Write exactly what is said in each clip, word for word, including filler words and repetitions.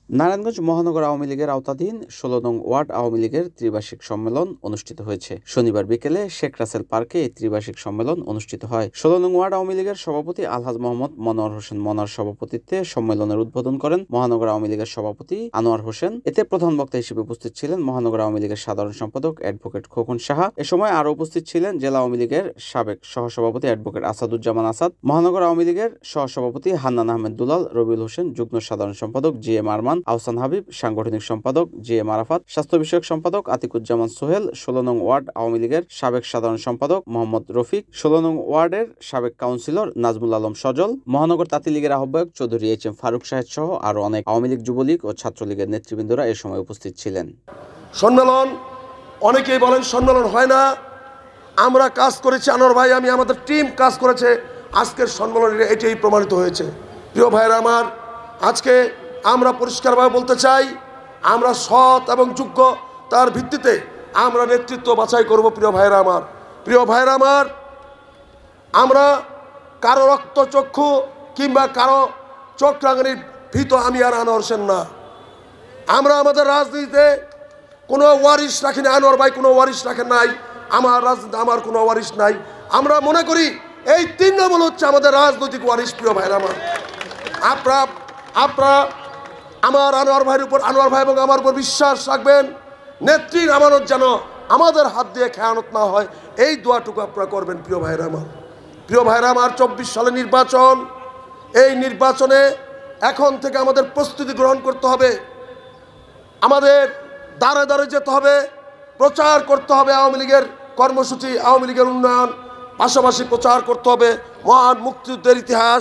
নারায়ণগঞ্জ মহানগর আওয়ামী লীগের আওতাধীন ষোলো নং ওয়ার্ড আওয়ামী লীগের ত্রিবার্ষিক সম্মেলন অনুষ্ঠিত হয়েছে। শনিবার বিকেলে শেখ রাসেল পার্কে এই ত্রিবার্ষিক সম্মেলন অনুষ্ঠিত হয়। ষোলো নং ওয়ার্ড আওয়ামী লীগের সভাপতি আলহাজ মোহাম্মদ মনোয়ার হোসেন মনার সভাপতিত্বে সম্মেলনের উদ্বোধন করেন মহানগর আওয়ামী লীগের সভাপতি আনোয়ার হোসেন। এতে প্রধান বক্তা হিসেবে উপস্থিত ছিলেন মহানগর আওয়ামী লীগের সাধারণ সম্পাদক অ্যাডভোকেট খোকন সাহা। এ সময় আরও উপস্থিত ছিলেন জেলা আওয়ামী লীগের সাবেক সহসভাপতি অ্যাডভোকেট আসাদুজ্জামান আসাদ, মহানগর আওয়ামী লীগের সহসভাপতি হান্নান আহমেদ দুলাল, রবিউল হোসেন, যুগ্ম সাধারণ সম্পাদক জি এম আরমান, আহসান হাবিব, সাংগঠনিক সম্পাদক জি এম আরাফাত, স্বাস্থ্য বিষয়ক সম্পাদক আতিকুজ্জামান সোহেল, ষোলো নং ওয়ার্ড আওয়ামী লীগের সাবেক সাধারণ সম্পাদক মোহাম্মদ রফিক, ষোলো নং ওয়ার্ডের সাবেক কাউন্সিলর নাজমুল আলম সজল, মহানগর তাঁতি লীগের আহ্বায়ক চৌধুরী এইচ এম ফারুক সাহেদ সহ আরো অনেক আওয়ামী লীগ, যুবলীগ ও ছাত্রলীগের নেতৃবৃন্দরা এ সময় উপস্থিত ছিলেন। সম্মেলন অনেকেই বলেন সম্মেলন হয় না, আমরা কাজ করেছি, আনোয়ার ভাই আমি আমাদের টিম কাজ করেছে, আজকের সম্মেলনের এটাই প্রমাণিত হয়েছে। প্রিয় ভাইরা আমার, আজকে আমরা পরিষ্কারভাবে বলতে চাই, আমরা সৎ এবং যোগ্য তার ভিত্তিতে আমরা নেতৃত্ব বাছাই করব। প্রিয় ভাইরা আমার, প্রিয় ভাইরা আমার, আমরা কারো রক্ত চক্ষু কিংবা কারো চোখ রাঙানির ভীত আমি আর আনোয়ার হোসেন না। আমরা আমাদের রাজনীতিতে কোনো ওয়ারিশ রাখি না, আনোয়ার ভাই কোনো ওয়ারিশ রাখেন নাই, আমার রাজনীতি আমার কোনো ওয়ারিশ নাই। আমরা মনে করি এই তিন নম্বর হচ্ছে আমাদের রাজনৈতিক ওয়ারিশ। প্রিয় ভাইরা আমার, আপনারা আপনারা আমার আনোয়ার ভাইয়ের উপর, আনোয়ার ভাই এবং আমার উপর বিশ্বাস রাখবেন। নেত্রীর আমানত যেন আমাদের হাত দিয়ে খেয়ানত না হয়, এই দোয়াটুকু আপনারা করবেন। প্রিয় ভাইরা আমার, প্রিয় ভাইরা আমার, চব্বিশ সালে নির্বাচন, এই নির্বাচনে এখন থেকে আমাদের প্রস্তুতি গ্রহণ করতে হবে, আমাদের দাঁড়ে দাঁড়ে যেতে হবে, প্রচার করতে হবে আওয়ামী লীগের কর্মসূচি, আওয়ামী লীগের উন্নয়ন, পাশাপাশি প্রচার করতে হবে মহান মুক্তিযুদ্ধের ইতিহাস,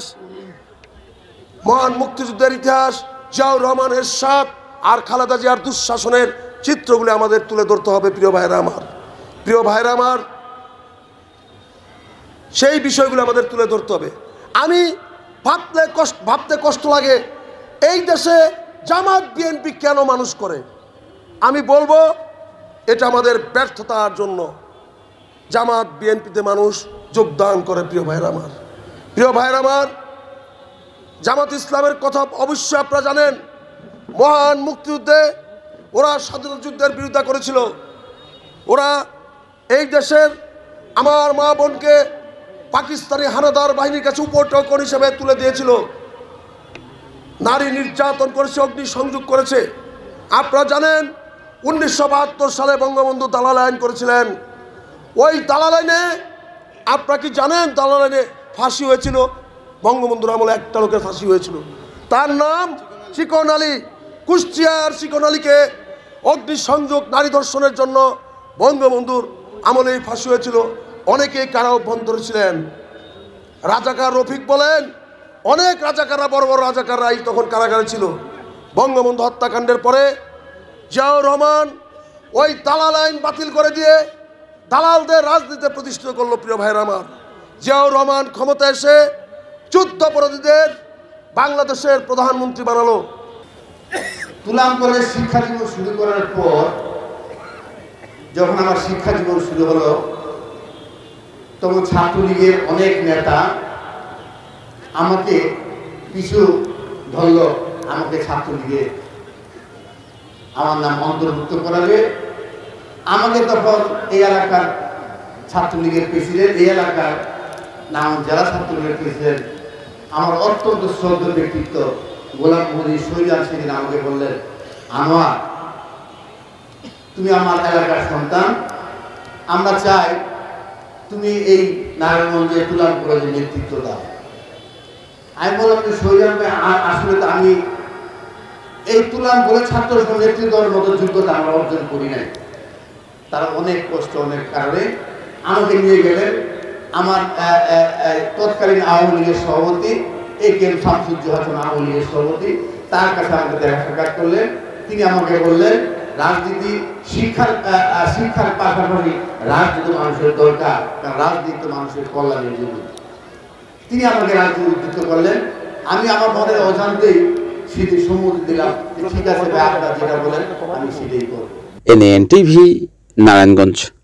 মহান মুক্তিযুদ্ধের ইতিহাস, জিয়াউর রহমান এরশাদ আর খালেদা জিয়ার দুঃশাসনের চিত্রগুলো আমাদের তুলে ধরতে হবে। প্রিয় ভাইরা আমার, প্রিয় ভাইরা আমার, সেই বিষয়গুলো আমাদের তুলে ধরতে হবে। আমি ভাবতে কষ্ট ভাবতে কষ্ট লাগে এই দেশে জামাত বিএনপি কেন মানুষ করে। আমি বলবো এটা আমাদের ব্যর্থতার জন্য জামাত বিএনপিতে মানুষ যোগদান করে। প্রিয় ভাইরা আমার, প্রিয় ভাইরা আমার, জামাত ইসলামের কথা অবশ্যই আপনারা জানেন। মহান মুক্তিযুদ্ধে ওরা স্বাধীনতা যুদ্ধের বিরোধিতা করেছিল, ওরা এই দেশের আমার মা বোনকে পাকিস্তানি হানাদার বাহিনীর কাছে উপটোকন হিসেবে তুলে দিয়েছিল, নারী নির্যাতন করেছে, অগ্নি সংযোগ করেছে। আপনারা জানেন উনিশশো বাহাত্তর সালে বঙ্গবন্ধু দালাল আইন করেছিলেন। ওই দালাল আইনে আপনারা কি জানেন দালাল আইনে ফাঁসি হয়েছিল? বঙ্গবন্ধুর আমলে একটা লোকের ফাঁসি হয়েছিল, তার নাম চিকন আলী। কুষ্টিয়ার চিকন আলীকে অগ্নিসংযোগ, নারী ধর্ষণের জন্য বঙ্গবন্ধুর আমলেই ফাঁসি হয়েছিল। অনেকেই কারা অভ্যন্তর ছিলেন। রাজাকার রফিক বলেন, অনেক রাজাকাররা, বড় বড় রাজাকাররাই তখন কারাগারে ছিল। বঙ্গবন্ধু হত্যাকাণ্ডের পরে জিয়াউর রহমান ওই দালাল আইন বাতিল করে দিয়ে দালালদের রাজনীতিতে প্রতিষ্ঠিত করলো। প্রিয় ভাইরা আমার, জিয়াউর রহমান ক্ষমতা এসে যুদ্ধাপরাধীদের বাংলাদেশের প্রধানমন্ত্রী বানালো। তুলাম করে শিক্ষা জীবন শুরু করার পর যখন আমার শিক্ষা জীবন শুরু হলো, তখন ছাত্রলীগের অনেক নেতা আমাকে পিছু ধরল, আমাকে ছাত্রলীগে আমার নাম অন্তর্ভুক্ত করাবে। আমাকে তখন এই এলাকার ছাত্রলীগের প্রেসিডেন্ট, এই এলাকার নাম জেলা ছাত্রলীগের প্রেসিডেন্ট, আমার অত্যন্ত শ্রদ্ধেয় ব্যক্তিত্ব গোলাম মোহাম্মদ শহীদ সেদিন আমাকে বললেন, আনোয়ার তুমি আমার এলাকার সন্তান, আমরা চাই তুমি এই নারায়ণগঞ্জে তুলাম কলেজের নেতৃত্ব দাও। আমি বললাম যে শহীদ আসলে তো আমি এই তুলাম কলেজ ছাত্র নেতৃত্ব দেওয়ার মতো যোগ্যতা আমরা অর্জন করি নাই। তারা অনেক কষ্ট, অনেক কারণে আমাকে নিয়ে গেলেন আমার তৎকালীন আওয়ামী লীগের সভাপতি A K M Shamsuzzoha Awami লীগের সভাপতি, তার কাছে আমাকে দেখা সাক্ষাৎ করলেন। তিনি আমাকে বললেন, রাজনীতি শিক্ষার শিক্ষার পাশাপাশি রাজনীতি মানুষের দরকার, কারণ রাজনীতি তো মানুষের কল্যাণের জন্য। তিনি আমাকে রাজনীতি উদ্যুক্ত করলেন। আমি আমার মনের অজান্তেই সেটি সম্মতি দিলাম, ঠিক আছে ভাই, আপনারা যেটা বলেন আমি সেটাই করব। NN TV, Narayanganj.